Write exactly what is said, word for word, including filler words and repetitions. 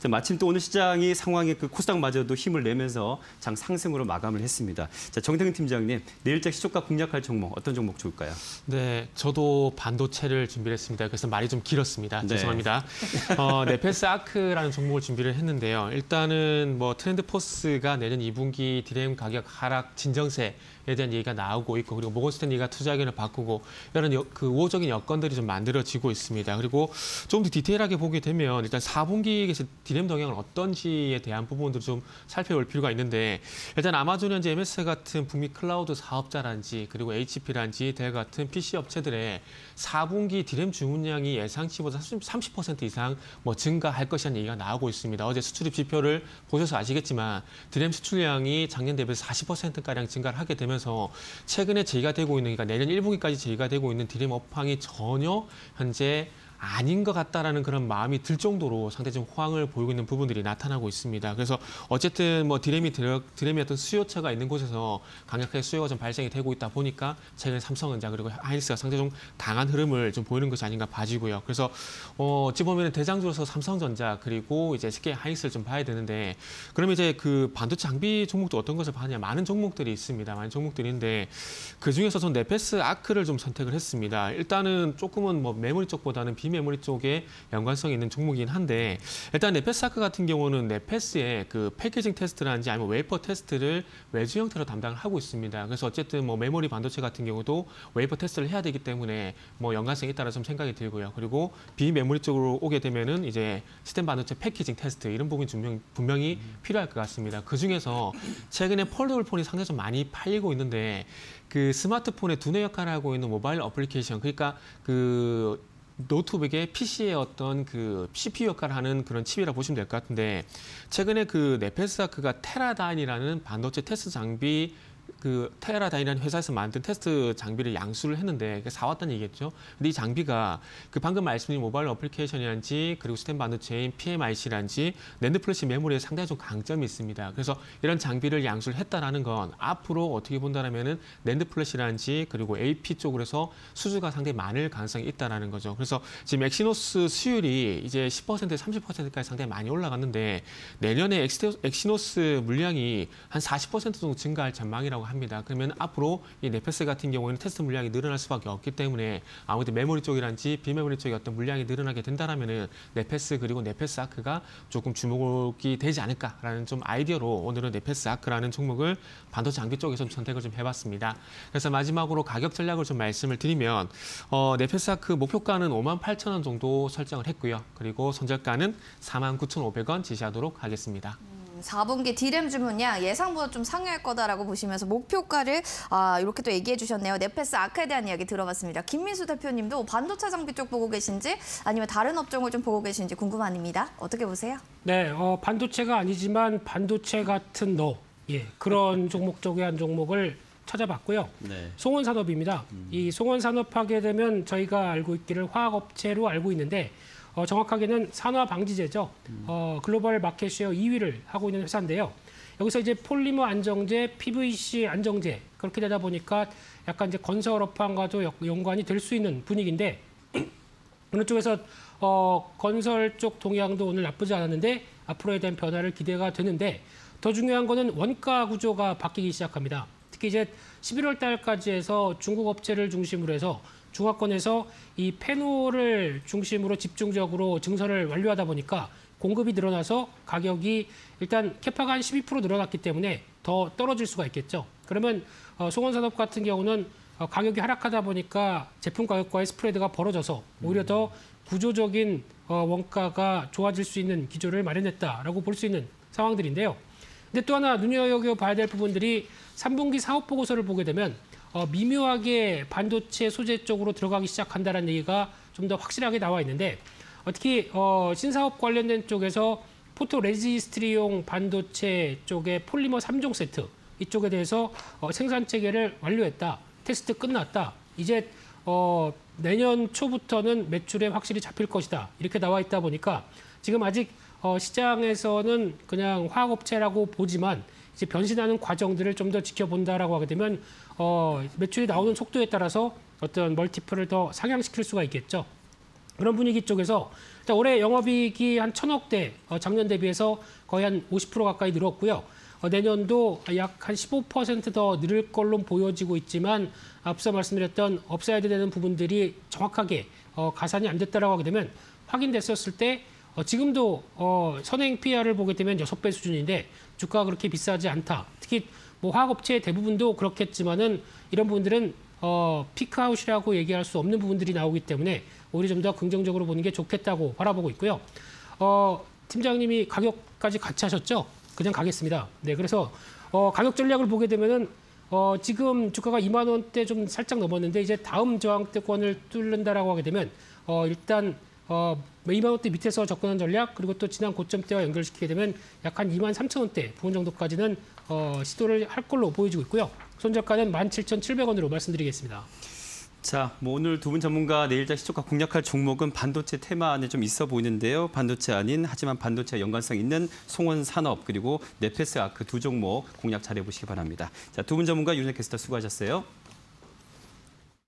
마침 또 오늘 시장이 상황에 그 코스닥마저도 힘을 내면서 장 상승으로 마감을 했습니다. 자, 정태근 팀장님, 내일장 시초가 공략할 종목 어떤 종목 좋을까요? 네, 저도 반도체를 준비를 했습니다. 그래서 말이 좀 길었습니다. 네. 죄송합니다. 어, 네페스 아크라는 종목을 준비를 했는데요. 일단은 뭐 트렌드 포스가 내년 이 분기 디램 가격 하락 진정세에 대한 얘기가 나오고 있고, 그리고 모건 스탠리가 투자 의견을 바꾸고 이런 여, 그 우호적인 여건들이 좀 만들어지고 있습니다. 그리고 좀 더 디테일하게 보게 되면 일단 사 분기에서 디램 동향은 어떤지에 대한 부분들을 좀 살펴볼 필요가 있는데, 일단 아마존 현재 엠에스 같은 북미 클라우드 사업자란지 그리고 에이치피란지 델 같은 피씨 업체들의 사 분기 디램 주문량이 예상치보다 삼십 퍼센트 이상 뭐 증가할 것이라는 얘기가 나오고 있습니다. 어제 수출입 지표를 보셔서 아시겠지만 디램 수출량이 작년 대비해서 사십 퍼센트가량 증가를 하게 되면서 최근에 제기가 되고 있는, 그러니까 내년 일 분기까지 제기가 되고 있는 디램 업황이 전혀 현재 아닌 것 같다라는 그런 마음이 들 정도로 상당히 좀 호황을 보이고 있는 부분들이 나타나고 있습니다. 그래서 어쨌든 뭐 디램이 디램이 어떤 수요처가 있는 곳에서 강력하게 수요가 좀 발생이 되고 있다 보니까 최근 삼성전자 그리고 하이닉스가 상당히 좀 강한 흐름을 좀 보이는 것이 아닌가 봐지고요. 그래서 어, 어찌 보면 대장주로서 삼성전자 그리고 이제 에스케이 하이닉스를 좀 봐야 되는데, 그러면 이제 그 반도체 장비 종목도 어떤 것을 봐냐? 많은 종목들이 있습니다. 많은 종목들인데 그 중에서 전 네페스 아크를 좀 선택을 했습니다. 일단은 조금은 뭐 메모리 쪽보다는 비메모리 쪽에 연관성이 있는 종목이긴 한데, 일단 네페스 아크 같은 경우는 네페스의 그 패키징 테스트라든지 아니면 웨이퍼 테스트를 외주 형태로 담당을 하고 있습니다. 그래서 어쨌든 뭐 메모리 반도체 같은 경우도 웨이퍼 테스트를 해야 되기 때문에 뭐 연관성이 있다라 좀 생각이 들고요. 그리고 비메모리 쪽으로 오게 되면은 이제 시스템 반도체 패키징 테스트 이런 부분이 분명, 분명히 필요할 것 같습니다. 그 중에서 최근에 폴더블 폰이 상당히 좀 많이 팔리고 있는데, 그 스마트폰의 두뇌 역할을 하고 있는 모바일 어플리케이션, 그러니까 그 노트북의 피씨의 어떤 그 씨피유 역할을 하는 그런 칩이라고 보시면 될 것 같은데, 최근에 그 네페스 아크가 테라다인이라는 반도체 테스트 장비, 그 테라다인이라는 회사에서 만든 테스트 장비를 양수를 했는데 사왔다는 얘기겠죠. 근데 이 장비가 그 방금 말씀드린 모바일 어플리케이션이란지 그리고 시스템 반도체인 피엠아이씨란지 낸드 플래시 메모리에 상당히 좀 강점이 있습니다. 그래서 이런 장비를 양수를 했다라는 건 앞으로 어떻게 본다라면은 낸드 플래시란지 그리고 에이피 쪽으로 해서 수주가 상당히 많을 가능성이 있다라는 거죠. 그래서 지금 엑시노스 수율이 이제 십 퍼센트, 삼십 퍼센트까지 상당히 많이 올라갔는데, 내년에 엑시노스 물량이 한 사십 퍼센트 정도 증가할 전망이라고 합니다. 그러면 앞으로 이 네페스 같은 경우에는 테스트 물량이 늘어날 수밖에 없기 때문에 아무래도 메모리 쪽이란지 비메모리 쪽의 어떤 물량이 늘어나게 된다라면은 네페스 그리고 네페스 아크가 조금 주목이 되지 않을까라는 좀 아이디어로 오늘은 네페스 아크라는 종목을 반도체 장비 쪽에서 좀 선택을 좀 해봤습니다. 그래서 마지막으로 가격 전략을 좀 말씀을 드리면 어, 네페스 아크 목표가는 오만 팔천 원 정도 설정을 했고요. 그리고 손절가는 사만 구천오백 원 지시하도록 하겠습니다. 사 분기 디램 주문량 예상보다 좀 상회할 거다라고 보시면서 목표가를 아, 이렇게 또 얘기해 주셨네요. 네페스 아크에 대한 이야기 들어봤습니다. 김민수 대표님도 반도체 장비 쪽 보고 계신지 아니면 다른 업종을 좀 보고 계신지 궁금합니다. 어떻게 보세요? 네, 어, 반도체가 아니지만 반도체 같은 너, 예, 그런 종목 쪽의 한 종목을 찾아봤고요. 네. 송원산업입니다. 음. 이 송원산업 하게 되면 저희가 알고 있기를 화학업체로 알고 있는데, 어, 정확하게는 산화방지제죠. 음. 어, 글로벌 마켓 쉐어 이 위를 하고 있는 회사인데요. 여기서 이제 폴리머 안정제, 피브이씨 안정제, 그렇게 되다 보니까 약간 이제 건설 업황과도 연관이 될 수 있는 분위기인데, 어느 쪽에서 어, 건설 쪽 동향도 오늘 나쁘지 않았는데 앞으로에 대한 변화를 기대가 되는데, 더 중요한 거는 원가 구조가 바뀌기 시작합니다. 특히 이제 십일월 달까지 해서 중국 업체를 중심으로 해서 중화권에서 이 페놀을 중심으로 집중적으로 증설을 완료하다 보니까 공급이 늘어나서 가격이 일단 캐파가 한 십이 퍼센트 늘어났기 때문에 더 떨어질 수가 있겠죠. 그러면 어, 송원산업 같은 경우는 어, 가격이 하락하다 보니까 제품 가격과의 스프레드가 벌어져서 오히려 더 구조적인 어, 원가가 좋아질 수 있는 기조를 마련했다라고 볼 수 있는 상황들인데요. 근데 또 하나 눈여겨봐야 될 부분들이 삼 분기 사업 보고서를 보게 되면 어, 미묘하게 반도체 소재 쪽으로 들어가기 시작한다는 얘기가 좀 더 확실하게 나와 있는데, 어, 특히 어, 신사업 관련된 쪽에서 포토 레지스트리용 반도체 쪽의 폴리머 삼 종 세트 이쪽에 대해서 어, 생산 체계를 완료했다. 테스트 끝났다. 이제 어, 내년 초부터는 매출에 확실히 잡힐 것이다. 이렇게 나와 있다 보니까 지금 아직 어, 시장에서는 그냥 화학업체라고 보지만 이제 변신하는 과정들을 좀 더 지켜본다라고 하게 되면 어, 매출이 나오는 속도에 따라서 어떤 멀티플을 더 상향시킬 수가 있겠죠. 그런 분위기 쪽에서 일단 올해 영업이익이 한 천억대, 어, 작년 대비해서 거의 한 오십 퍼센트 가까이 늘었고요. 어, 내년도 약 한 십오 퍼센트 더 늘을 걸로 보여지고 있지만 앞서 말씀드렸던 없애야 되는 부분들이 정확하게 어, 가산이 안 됐다라고 하게 되면 확인됐었을 때 어, 지금도 어, 선행 피이알을 보게 되면 여섯 배 수준인데 주가가 그렇게 비싸지 않다. 특히 뭐 화학업체 대부분도 그렇겠지만은 이런 부분들은 어, 피크아웃이라고 얘기할 수 없는 부분들이 나오기 때문에 오히려 좀 더 긍정적으로 보는 게 좋겠다고 바라보고 있고요. 어, 팀장님이 가격까지 같이 하셨죠? 그냥 가겠습니다. 네, 그래서 어, 가격 전략을 보게 되면은 어, 지금 주가가 이만 원대 좀 살짝 넘었는데 이제 다음 저항대권을 뚫는다라고 하게 되면 어, 일단 어, 이만 원대 밑에서 접근한 전략 그리고 또 지난 고점대와 연결시키게 되면 약 한 이만 삼천 원대 부분 정도까지는 어, 시도를 할 걸로 보여지고 있고요. 손절가는 만 칠천칠백 원으로 말씀드리겠습니다. 자, 뭐 오늘 두 분 전문가 내일장 시초가 공략할 종목은 반도체 테마 안에 좀 있어 보이는데요. 반도체 아닌 하지만 반도체와 연관성 있는 송원산업 그리고 네페스 아크 두 종목 공략 잘해보시기 바랍니다. 자, 두 분 전문가 윤혜 캐스터 수고하셨어요.